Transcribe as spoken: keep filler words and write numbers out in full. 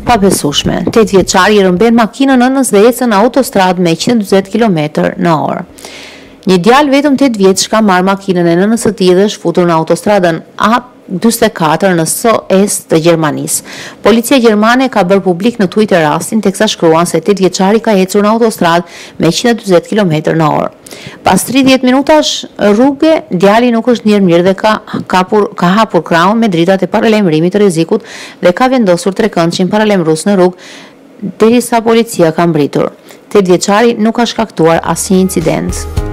pabesueshme. tetë vjeçari i rëmben makinën nënës dhe ecën në autostradë me njëqind e dyqin kilometër në orë. Një djalë vetëm tetë vjeç ka marrë makinën e nënës së tij dhe shfutur në autostradën A njëzet e katër në S O S të Gjermanisë. Policia gjermane ka bërë publik në Twitter rastin, teksa shkruan se tetë vjeçari ka ecur në autostradë me njëqind e dyqin kilometër në orë. Pas tridhjetë minutash rrugë, djali nuk është njërë mirë dhe ka, kapur, ka hapur krahun me dritat e paralajmërimit të rrezikut dhe ka vendosur trekëndshën paralajmërues në rrugë derisa policia ka mbritur. tetë vjeçari nuk ka shkaktuar asnjë incident.